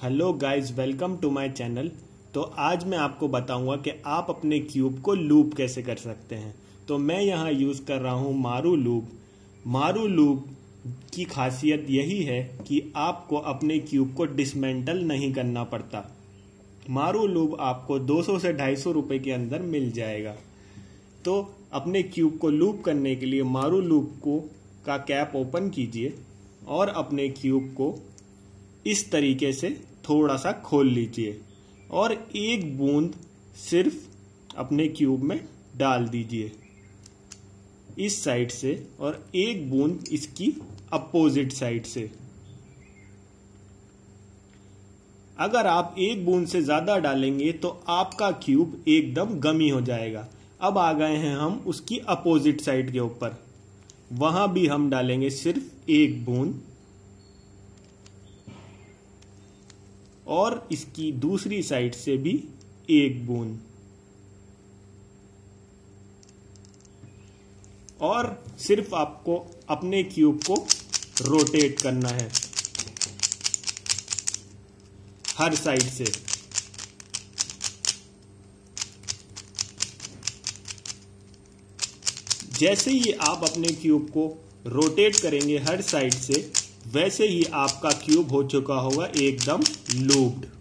Hello guys, welcome to my channel. तो आज मैं आपको बताऊंगा कि आप अपने क्यूब को लूप कैसे कर सकते हैं। तो मैं यहाँ यूज़ कर रहा हूँ मारू लूप। मारू लूप की खासियत यही है कि आपको अपने क्यूब को डिसमेंटल नहीं करना पड़ता। मारू लूप आपको 200 से 250 रुपये के अंदर मिल जाएगा। तो अपने क्यूब को लूप करने के लिए मारू लूप का कैप ओपन कीजिए और अपने क्यूब को इस तरीके से थोड़ा सा खोल लीजिए और एक बूंद सिर्फ अपने क्यूब में डाल दीजिए इस साइड से और एक बूंद इसकी अपोजिट साइड से। अगर आप एक बूंद से ज्यादा डालेंगे तो आपका क्यूब एकदम गमी हो जाएगा। अब आ गए हैं हम उसकी अपोजिट साइड के ऊपर, वहां भी हम डालेंगे सिर्फ एक बूंद और इसकी दूसरी साइड से भी एक बूंद, और सिर्फ आपको अपने क्यूब को रोटेट करना है हर साइड से। जैसे ही आप अपने क्यूब को रोटेट करेंगे हर साइड से, वैसे ही आपका क्यूब हो चुका होगा एकदम लूप्ड।